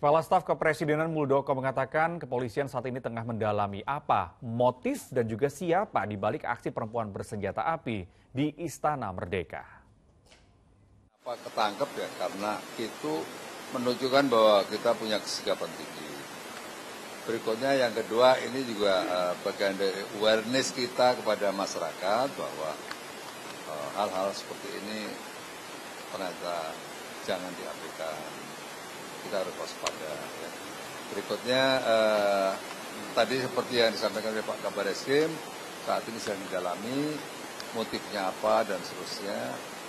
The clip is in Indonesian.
Kepala Staf Kepresidenan Muldoko mengatakan kepolisian saat ini tengah mendalami apa motif dan juga siapa di balik aksi perempuan bersenjata api di Istana Merdeka. Apa ketangkep ya, karena itu menunjukkan bahwa kita punya kesigapan tinggi. Berikutnya yang kedua, ini juga bagian dari awareness kita kepada masyarakat bahwa hal-hal seperti ini ternyata jangan diabaikan. Kita harus waspada. Ya. Berikutnya tadi seperti yang disampaikan oleh Pak Kabar Eskrim, saat ini sedang didalami motifnya apa dan seterusnya.